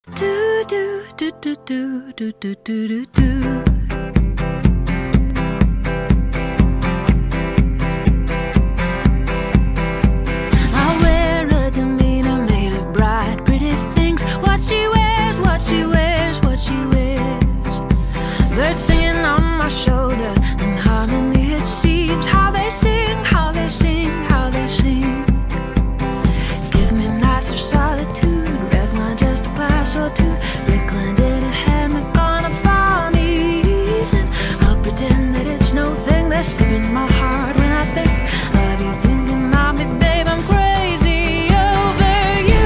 Do do do do do do do do do. I wear a demeanor made of bright, pretty things. What she wears, what she wears, what she wears. Birds singing on my shoulder, in harmony it seems. How they sing, how they sing, how they sing. Give me nights of solitude, red wine, just a glass or two. Rickland in a hammock on a balmy evening. I'll pretend that it's no thing. They're skipping my heart when I think of you. Thinking about me, babe, I'm crazy over you.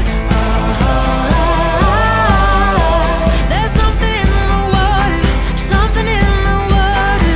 There's something in the water, something in the water.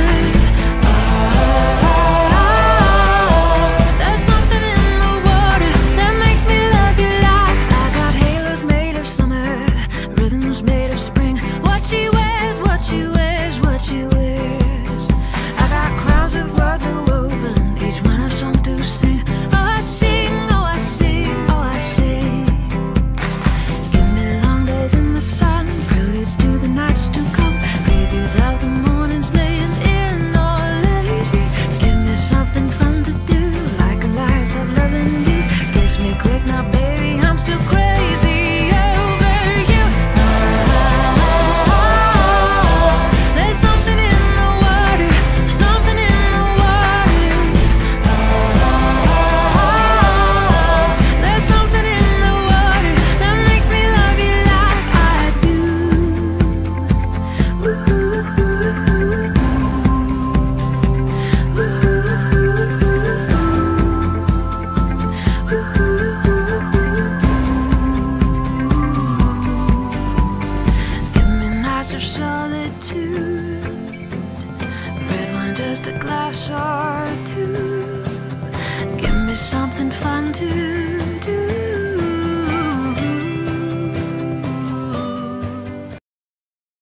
There's something in the water that makes me love you like I got halos made of summer, ribbons made of spring. What she wears, what she wears, what she wears. I got crowns of words woven, each one a song to sing. Oh, I sing, oh, I sing, oh, I sing. Give me long days in the sun, preludes to the nights to come, previews of the mornings laying in or lazy. Give me something fun to do, like a life of loving you. Kiss me quick now, baby, I'm still crazy over you. There's something in the water, something in the water. There's something in the water that makes me love you like I do. Give me nights of solitude, red wine, just a glass or two. Give me something fun to